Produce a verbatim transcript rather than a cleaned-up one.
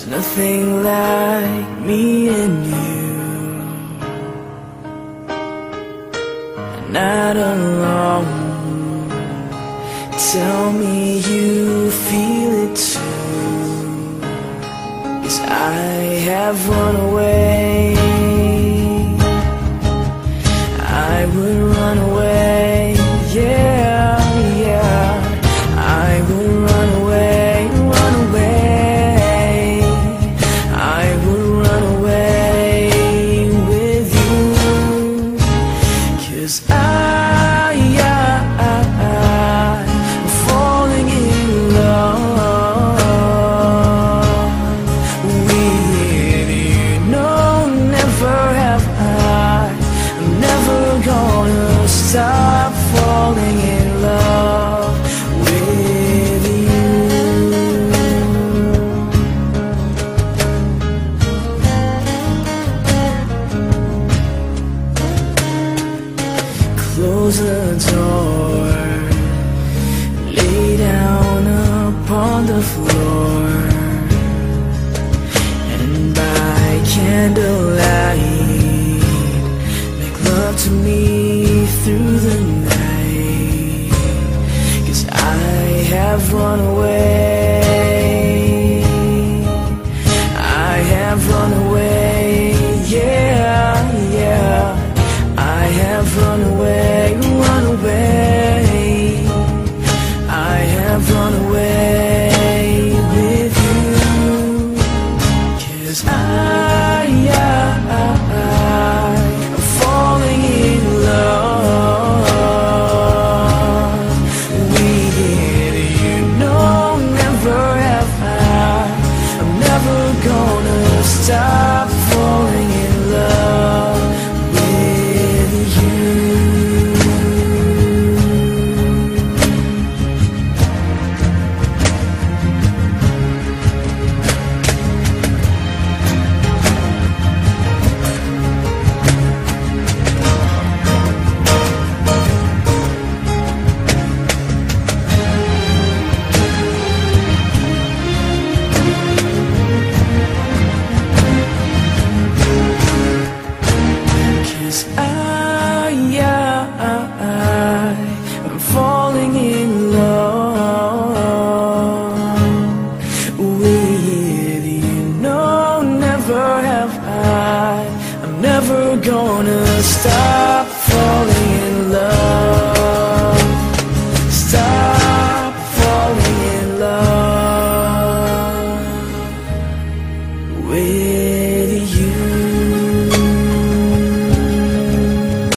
nothing like me and you. Not alone. Tell me you feel it too. 'Cause I have run away. I would run away, yeah, yeah. I would run away, run away. I would run away with you. 'Cause I, I, I'm falling in love with you. No, never have I. I'm never gonna stop falling in love with you. Close the door, lay down upon the floor, and by candlelight make love to me through the night. 'Cause I have run away. I have run away, yeah, yeah. I have run away, run away. I have run away with you. 'Cause I, I'm falling in love with you. No, never have I. I'm never gonna stop falling in love with you. I'm falling in love with you. No, never have I. I'm never gonna stop falling in love. Stop falling in love with